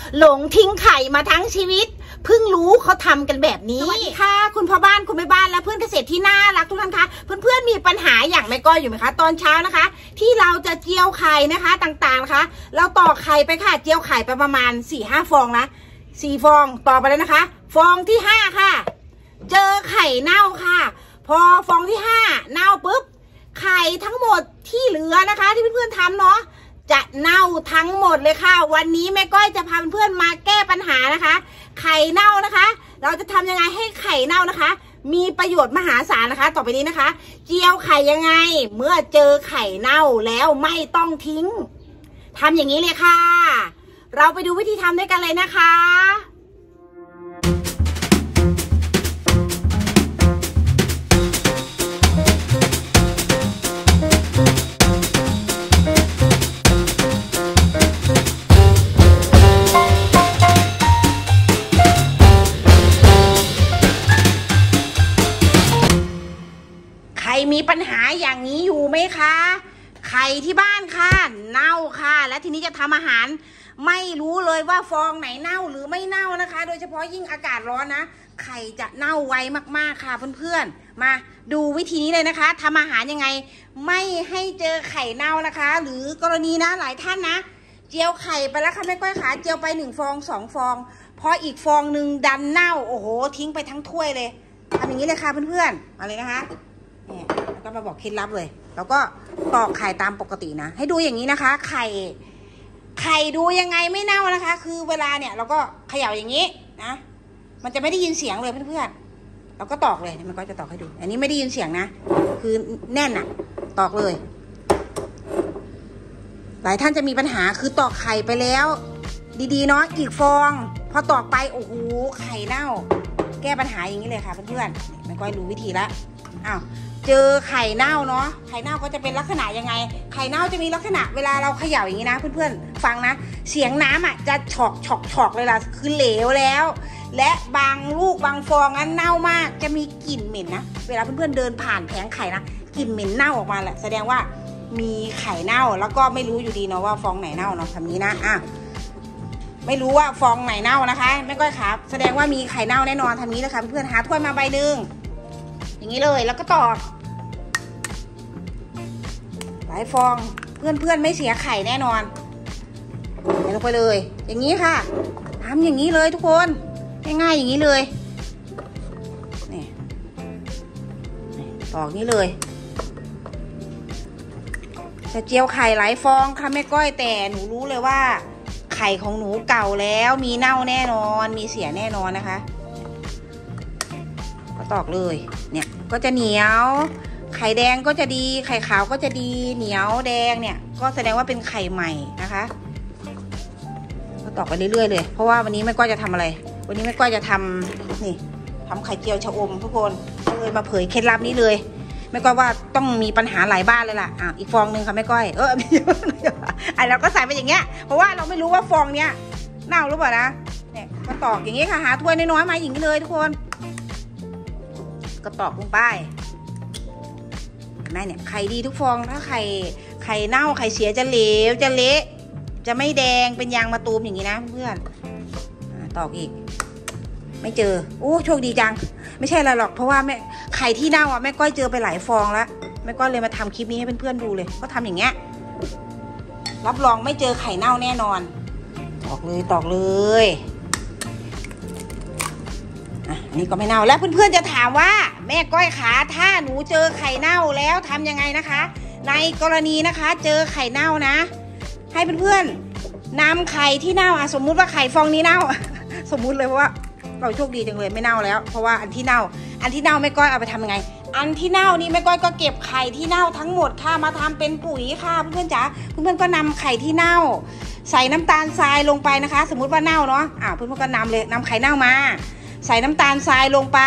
หลงทิ้งไข่มาทั้งชีวิตเพิ่งรู้เขาทำกันแบบนี้สวัสดีค่ะคุณพ่อบ้านคุณแม่บ้านและเพื่อนเกษตรที่น่ารักทุกท่านคะเพื่อนๆมีปัญหาอย่างแม่ก้อยอยู่ไหมคะตอนเช้านะคะที่เราจะเจียวไข่นะคะต่างๆนะคะเราตอกไข่ไปค่ะเจียวไข่ไปประมาณ 4-5 ฟองนะ4 ฟองต่อไปแล้วนะคะฟองที่5ค่ะเจอไข่เน่าค่ะพอฟองที่5เน่าปุ๊บไข่ทั้งหมดที่เหลือนะคะที่เพื่อนๆทำเนาะจะเน่าทั้งหมดเลยค่ะวันนี้แม่ก้อยจะพาเพื่อนๆมาแก้ปัญหานะคะไข่เน่านะคะเราจะทำยังไงให้ไข่เน่านะคะมีประโยชน์มหาศาลนะคะต่อไปนี้นะคะเจียวไข่ยังไงเมื่อเจอไข่เน่าแล้วไม่ต้องทิ้งทำอย่างนี้เลยค่ะเราไปดูวิธีทำด้วยกันเลยนะคะใครมีปัญหาอย่างนี้อยู่ไหมคะไข่ที่บ้านค่ะเน่าค่ะและทีนี้จะทำอาหารไม่รู้เลยว่าฟองไหนเน่าหรือไม่เน่านะคะโดยเฉพาะยิ่งอากาศร้อนนะไข่จะเน่าไวมากๆค่ะเพื่อนๆมาดูวิธีนี้เลยนะคะทำอาหารยังไงไม่ให้เจอไข่เน่านะคะหรือกรณีนะหลายท่านนะเจียวไข่ไปแล้วค่ะแม่ก้อยขาเจียวไป1 ฟอง 2 ฟองพออีกฟองหนึ่งดันเน่าโอ้โหทิ้งไปทั้งถ้วยเลยทำอย่างนี้เลยค่ะเพื่อนๆมาเลยนะคะเนี่ยแล้วก็มาบอกเคล็ดลับเลยแล้วก็ตอกไข่ตามปกตินะให้ดูอย่างนี้นะคะไข่ดูยังไงไม่เน่านะคะคือเวลาเนี่ยเราก็เขย่าอย่างนี้นะมันจะไม่ได้ยินเสียงเลยเพื่อนๆเราก็ตอกเลยมันก็จะตอกให้ดูอันนี้ไม่ได้ยินเสียงนะคือแน่นอะตอกเลยหลายท่านจะมีปัญหาคือตอกไข่ไปแล้วดีๆเนาะอีกฟองพอตอกไปโอ้โหไข่เน่าแก้ปัญหาอย่างนี้เลยค่ะเพื่อนๆมันก็รู้วิธีละอ้าวเจอไข่เน่าเนาะไข่เน่าก็จะเป็นลักษณะยังไงไข่เน่าจะมีลักษณะเวลาเราเขย่าอย่างนี้นะเพื่อนๆฟังนะเสียงน้ำอ่ะจะฉอกเลยล่ะคือเหลวแล้วและบางลูกบางฟองนั้นเน่ามากจะมีกลิ่นเหม็นนะเวลาเพื่อนๆเดินผ่านแผงไข่นะกลิ่นเหม็นเน่าออกมาแหละแสดงว่ามีไข่เน่าแล้วก็ไม่รู้อยู่ดีเนาะว่าฟองไหนเน่าเนาะทำนี้นะไม่รู้ว่าฟองไหนเน่านะคะไม่ก้อยครับแสดงว่ามีไข่เน่าแน่นอนทำนี้นะคะเพื่อนๆหาถ้วยมาใบหนึ่งอย่างนี้เลยแล้วก็ตอกหลายฟองเพื่อนไม่เสียไข่แน่นอนใส่ลงไปเลยอย่างนี้ค่ะทำอย่างนี้เลยทุกคนง่ายๆอย่างนี้เลยนี่ตอกนี้เลยจะเจียวไข่หลายฟองค่ะแม่ก้อยแต่หนูรู้เลยว่าไข่ของหนูเก่าแล้วมีเน่าแน่นอนมีเสียแน่นอนนะคะก็ตอกเลยเนี่ยก็จะเหนียวไข่แดงก็จะดีไข่ขาวก็จะดีเหนียวแดงเนี่ยก็แสดงว่าเป็นไข่ใหม่นะคะก็ตอกไปเรื่อยๆเลยเพราะว่าวันนี้แม่ก้อยจะทำอะไรวันนี้แม่ก้อยจะทำนี่ทำไข่เจียวชะอมทุกคนก็เลยมาเผยเคล็ดลับนี้เลยแม่ก้อยว่าต้องมีปัญหาหลายบ้านเลยล่ะอีกฟองหนึ่งค่ะแม่ก้อยเราก็ใส่ไปอย่างเงี้ยเพราะว่าเราไม่รู้ว่าฟองเนี้ยเน่าหรือเปล่านะเนี่ยก็ตอกอย่างงี้ค่ะหาถ้วยน้อยๆมาอย่างนี้เลยทุกคนก็ตอกลงไปแม่เนี่ยไข่ดีทุกฟองถ้าไข่เน่าไข่เสียจะเหลวจะเละจะไม่แดงเป็นยางมะตูมอย่างนี้นะเพื่อนตอกอีกไม่เจอโอ้โชคดีจังไม่ใช่อะไรหรอกเพราะว่าแม่ไข่ที่เน่าแม่ก้อยเจอไปหลายฟองแล้วแม่ก้อยเลยมาทำคลิปนี้ให้เพื่อนๆดูเลยก็ทำอย่างเงี้ยรับรองไม่เจอไข่เน่าแน่นอนตอกเลยนี่ก็ไม่เน่าแล้วเพื่อนๆจะถามว่าแม่ก้อยขาถ้าหนูเจอไข่เน่าแล้วทำยังไงนะคะในกรณีนะคะเจอไข่เน่านะให้เพื่อนๆนำไข่ที่เน่าสมมุติว่าไข่ฟองนี้เน่าสมมุติเลยว่าเราโชคดีจังเลยไม่เน่าแล้วเพราะว่าอันที่เน่าแม่ก้อยเอาไปทำยังไงอันที่เน่านี่แม่ก้อยก็เก็บไข่ที่เน่าทั้งหมดค่ะมาทำเป็นปุ๋ยค่ะเพื่อนๆจ๋าเพื่อนๆก็นำไข่ที่เน่าใส่น้ำตาลทรายลงไปนะคะสมมุติว่าเน่าเนาะเพื่อนๆก็นำไข่เน่ามาใส่น้ำตาลทรายลงไป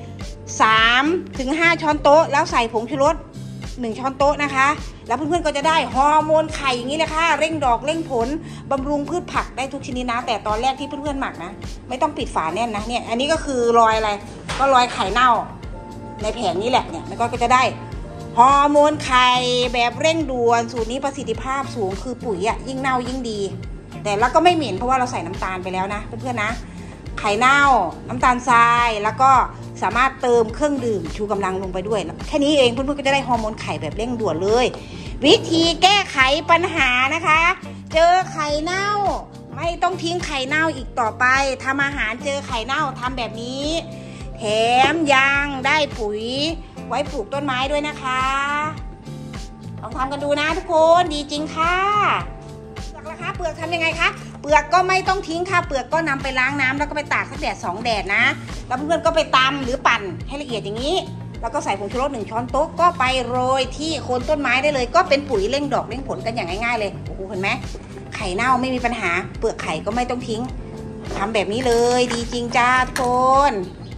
3-5 ช้อนโต๊ะแล้วใส่ผงชูรส1 ช้อนโต๊ะนะคะแล้วเพื่อนๆก็จะได้ฮอร์โมนไข่อย่างนี้เลยค่ะเร่งดอกเร่งผลบำรุงพืชผักได้ทุกชนิดนะแต่ตอนแรกที่เพื่อนๆหมักนะไม่ต้องปิดฝาแน่นนะเนี่ยอันนี้ก็คือรอยอะไรก็รอยไข่เน่าในแผงนี้แหละเนี่ยแล้วก็จะได้ฮอร์โมนไข่แบบเร่งด่วนสูตรนี้ประสิทธิภาพสูงคือปุ๋ยยิ่งเน่ายิ่งดีแต่แล้วก็ไม่เหม็นเพราะว่าเราใส่น้ำตาลไปแล้วนะเพื่อนๆนะไข่เน่าน้ำตาลทรายแล้วก็สามารถเติมเครื่องดื่มชูกำลังลงไปด้วยแค่นี้เองเพื่อนๆก็จะได้ฮอร์โมนไข่แบบเร่งด่วนเลยวิธีแก้ไขปัญหานะคะเจอไข่เน่าไม่ต้องทิ้งไข่เน่าอีกต่อไปทำอาหารเจอไข่เน่าทำแบบนี้แถมยังได้ปุ๋ยไว้ปลูกต้นไม้ด้วยนะคะลองทำกันดูนะทุกคนดีจริงค่ะเปลือกล่ะคะเปลือกทำยังไงคะเปลือกก็ไม่ต้องทิ้งค่ะเปลือกก็นำไปล้างน้ำแล้วก็ไปตากสักแดด2 แดดนะแล้วเพื่อนๆก็ไปตำหรือปั่นให้ละเอียดอย่างนี้แล้วก็ใส่ผงชูรส1 ช้อนโต๊ะก็ไปโรยที่โคนต้นไม้ได้เลยก็เป็นปุ๋ยเร่งดอกเร่งผลกันอย่างง่ายๆเลยโอ้โหเห็นไหมไข่เน่าไม่มีปัญหาเปลือกไข่ก็ไม่ต้องทิ้งทำแบบนี้เลยดีจริงจ้าทุกคน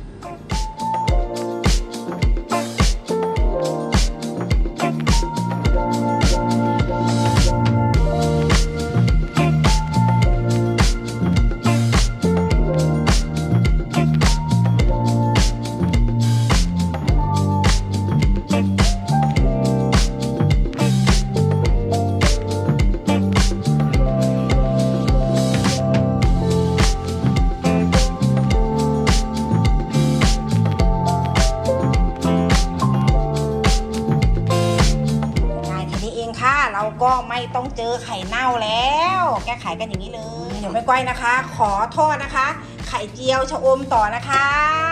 เราก็ไม่ต้องเจอไข่เน่าแล้วแก้ไขกันอย่างนี้เลยเดี๋ยวแม่ก้อยนะคะขอทอดนะคะไข่เจียวชะอมต่อนะคะ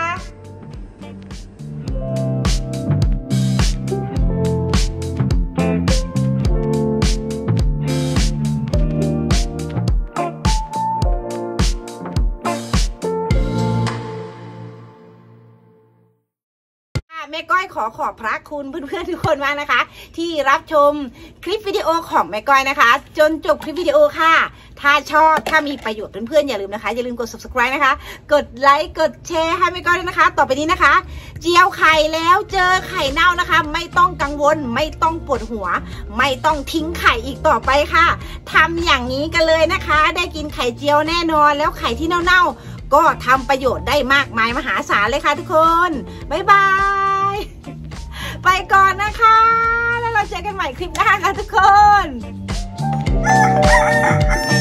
แม่ก้อยขอบพระคุณเพื่อนๆทุกคนมากนะคะที่รับชมคลิปวิดีโอของแม่ก้อยนะคะจนจบคลิปวิดีโอค่ะถ้าชอบถ้ามีประโยชน์เพื่อนๆอย่าลืมนะคะอย่าลืมกด subscribe นะคะกดไลค์กดแชร์ให้แม่ก้อยด้วยนะคะต่อไปนี้นะคะเจียวไข่แล้วเจอไข่เน่านะคะไม่ต้องกังวลไม่ต้องปวดหัวไม่ต้องทิ้งไข่อีกต่อไปค่ะทำอย่างนี้กันเลยนะคะได้กินไข่เจียวแน่นอนแล้วไข่ที่เน่าๆก็ทำประโยชน์ได้มากมายมหาศาลเลยค่ะทุกคนบ๊ายบายไปก่อนนะคะแล้วเราเจอกันใหม่คลิปหน้าค่ะทุกคน